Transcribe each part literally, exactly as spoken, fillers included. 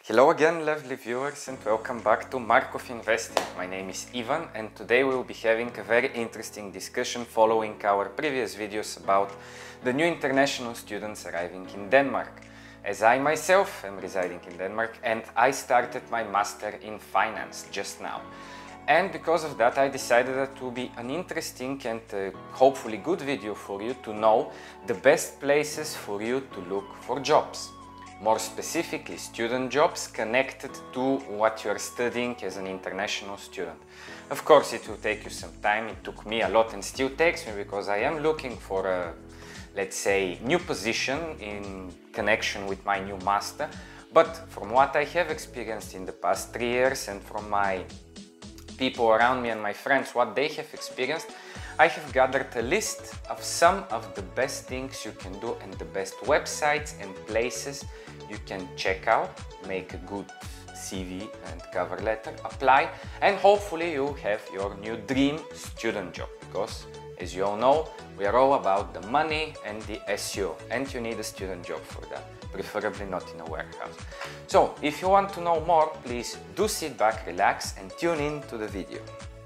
Hello again, lovely viewers, and welcome back to Markov Investing. My name is Ivan, and today we will be having a very interesting discussion following our previous videos about the new international students arriving in Denmark. As I myself am residing in Denmark and I started my master in finance just now. And because of that I decided that it will be an interesting and uh, hopefully good video for you to know the best places for you to look for jobs. More specifically, student jobs connected to what you are studying as an international student. Of course, it will take you some time. It took me a lot and still takes me because I am looking for a, let's say, new position in connection with my new master. But from what I have experienced in the past three years and from my people around me and my friends, what they have experienced, I have gathered a list of some of the best things you can do and the best websites and places you can check out, make a good C V and cover letter, apply, and hopefully you have your new dream student job. Because, as you all know, we are all about the money and the S E O, and you need a student job for that, preferably not in a warehouse. So, if you want to know more, please do sit back, relax, and tune in to the video.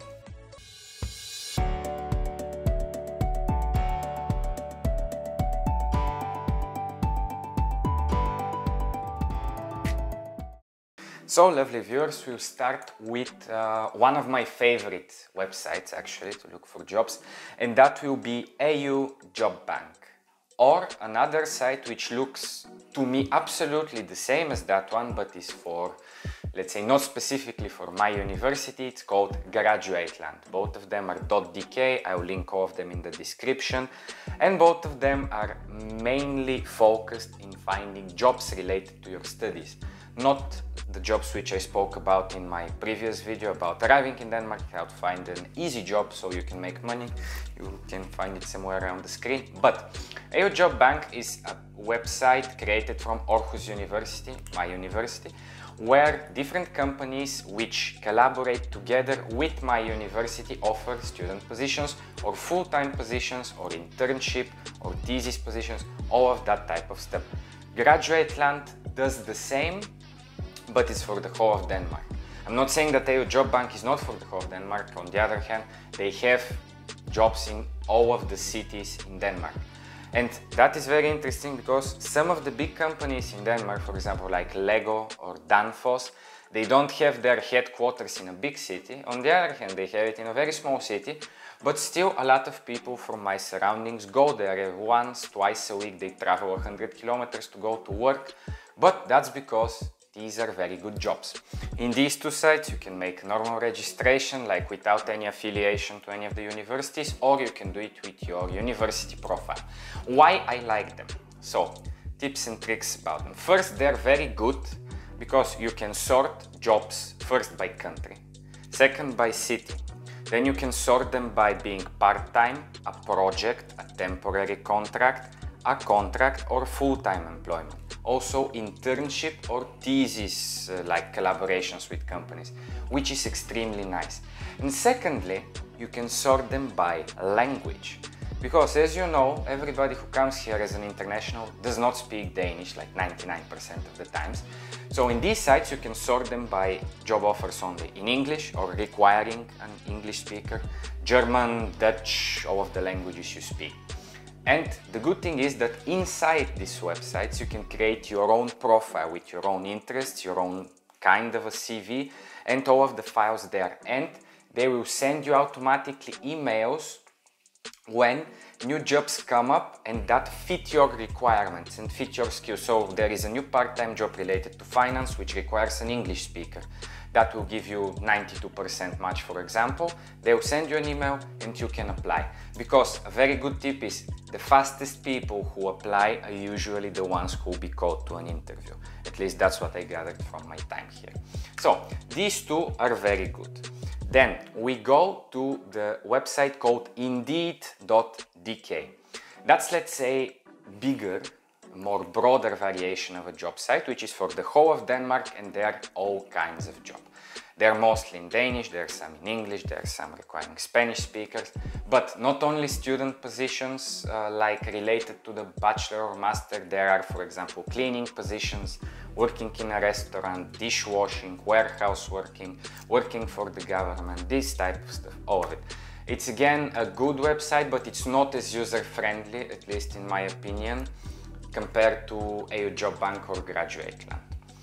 So, lovely viewers, we'll start with uh, one of my favorite websites actually to look for jobs, and that will be A U Job Bank, or another site which looks to me absolutely the same as that one, but is for, let's say, not specifically for my university. It's called Graduateland. Both of them are .dk, I will link all of them in the description, and both of them are mainly focused in finding jobs related to your studies. Not the jobs which I spoke about in my previous video about arriving in Denmark, how to find an easy job so you can make money. You can find it somewhere around the screen. But A U Job Bank is a website created from Aarhus University, my university, where different companies which collaborate together with my university offer student positions or full-time positions or internship or thesis positions, all of that type of stuff. Graduateland does the same, but it's for the whole of Denmark. I'm not saying that A U Job Bank is not for the whole of Denmark. On the other hand, they have jobs in all of the cities in Denmark. And that is very interesting because some of the big companies in Denmark, for example, like Lego or Danfoss, they don't have their headquarters in a big city. On the other hand, they have it in a very small city, but still a lot of people from my surroundings go there once, twice a week. They travel one hundred kilometers to go to work, but that's because these are very good jobs. In these two sites, you can make normal registration, like without any affiliation to any of the universities, or you can do it with your university profile. Why I like them? So, tips and tricks about them. First, they're very good because you can sort jobs first by country, second by city. Then you can sort them by being part-time, a project, a temporary contract, a contract, or full-time employment. Also internship or thesis uh, like collaborations with companies, which is extremely nice. And secondly, you can sort them by language. Because as you know, everybody who comes here as an international does not speak Danish, like ninety-nine percent of the times. So in these sites you can sort them by job offers only in English or requiring an English speaker, German, Dutch, all of the languages you speak. And the good thing is that inside these websites you can create your own profile with your own interests, your own kind of a C V, and all of the files there. And they will send you automatically emails when new jobs come up and that fit your requirements and fit your skills. So there is a new part-time job related to finance which requires an English speaker. That will give you ninety-two percent match, for example. They will send you an email and you can apply. Because a very good tip is the fastest people who apply are usually the ones who will be called to an interview. At least that's what I gathered from my time here. So these two are very good. Then we go to the website called indeed dot d k. That's, let's say, bigger, more broader variation of a job site, which is for the whole of Denmark, and there are all kinds of jobs. They're mostly in Danish, there are some in English, there are some requiring Spanish speakers, but not only student positions uh, like related to the bachelor or master. There are, for example, cleaning positions, working in a restaurant, dishwashing, warehouse working, working for the government, this type of stuff, all of it. It's again a good website, but it's not as user-friendly, at least in my opinion, compared to a Job Bank or Graduateland.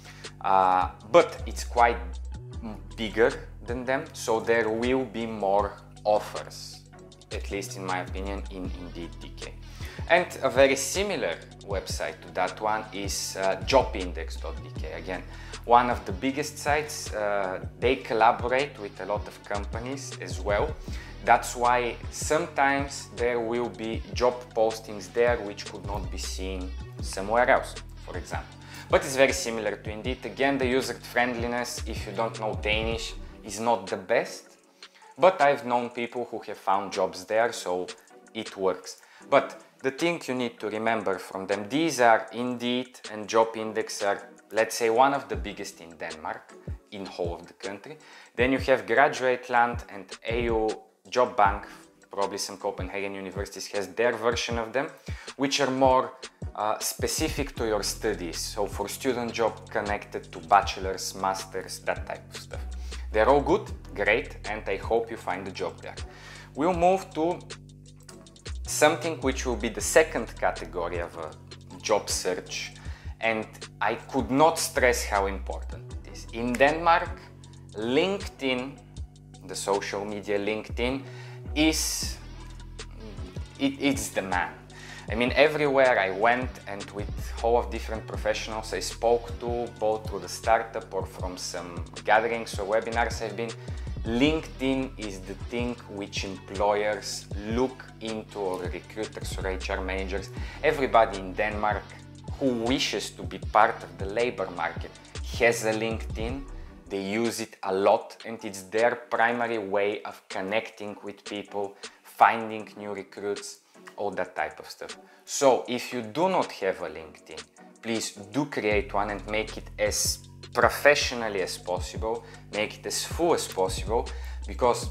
Uh, but it's quite bigger than them, so there will be more offers, at least in my opinion, in Indeed D K. And a very similar website to that one is uh, job index dot D K. Again, one of the biggest sites. Uh, they collaborate with a lot of companies as well. That's why sometimes there will be job postings there which could not be seen somewhere else, for example. But it's very similar to Indeed. Again, the user friendliness, if you don't know Danish, is not the best. But I've known people who have found jobs there, so it works. But the thing you need to remember from them, these are Indeed and JobIndex are, let's say, one of the biggest in Denmark, in whole of the country. Then you have Graduateland and A U Job Bank, probably some Copenhagen universities has their version of them, which are more uh, specific to your studies. So for student job connected to bachelor's, master's, that type of stuff. They're all good, great, and I hope you find a job there. We'll move to something which will be the second category of a job search, and I could not stress how important it is. In Denmark, LinkedIn, the social media LinkedIn, is it, it's the man. I mean, everywhere I went and with whole of different professionals I spoke to, both through the startup or from some gatherings or webinars I've been, LinkedIn is the thing which employers look into, or recruiters or H R managers. Everybody in Denmark who wishes to be part of the labor market has a LinkedIn. They use it a lot, and it's their primary way of connecting with people, finding new recruits, all that type of stuff. So if you do not have a LinkedIn, please do create one and make it as professionally as possible, make it as full as possible, because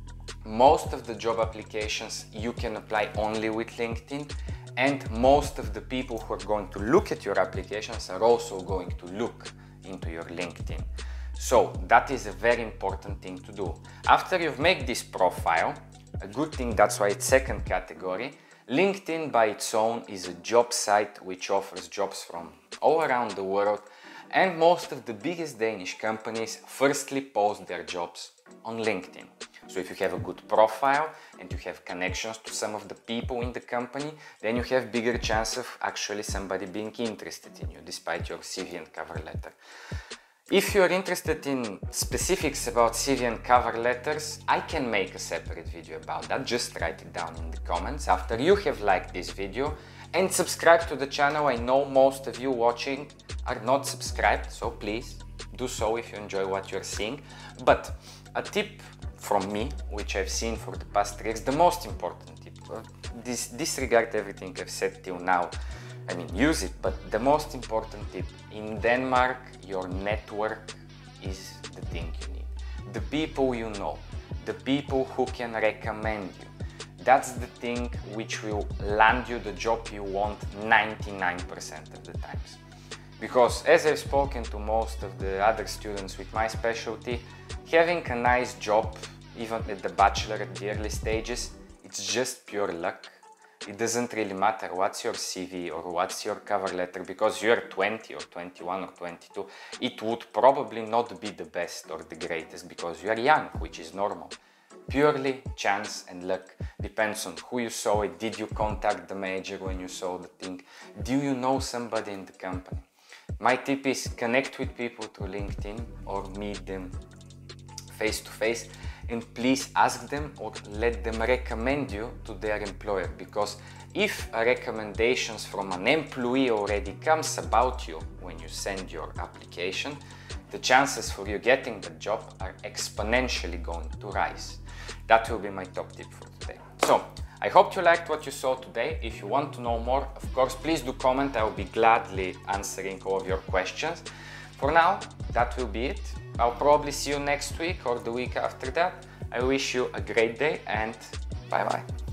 most of the job applications you can apply only with LinkedIn, and most of the people who are going to look at your applications are also going to look into your LinkedIn. So that is a very important thing to do. After you've made this profile, a good thing, that's why it's second category, LinkedIn by its own is a job site which offers jobs from all around the world, and most of the biggest Danish companies firstly post their jobs on LinkedIn. So if you have a good profile and you have connections to some of the people in the company, then you have bigger chance of actually somebody being interested in you, despite your C V and cover letter. If you are interested in specifics about C V and cover letters, I can make a separate video about that. Just write it down in the comments after you have liked this video, and subscribe to the channel. I know most of you watching are not subscribed, so please do so if you enjoy what you're seeing. But a tip from me, which I've seen for the past three years, the most important tip, this, disregard everything I've said till now, I mean, use it, but the most important tip, in Denmark, your network is the thing you need. The people you know, the people who can recommend you, that's the thing which will land you the job you want ninety-nine percent of the times. Because as I've spoken to most of the other students with my specialty, having a nice job, even at the bachelor at the early stages, it's just pure luck. It doesn't really matter what's your C V or what's your cover letter, because you're twenty or twenty-one or twenty-two. It would probably not be the best or the greatest because you are young, which is normal. Purely chance and luck. Depends on who you saw it. Did you contact the manager when you saw the thing? Do you know somebody in the company? My tip is connect with people through LinkedIn or meet them face to face, and please ask them or let them recommend you to their employer, because if recommendations from an employee already comes about you when you send your application, the chances for you getting the job are exponentially going to rise. That will be my top tip for today. So, I hope you liked what you saw today. If you want to know more, of course, please do comment. I will be gladly answering all of your questions. For now, that will be it. I'll probably see you next week or the week after that. I wish you a great day and bye bye.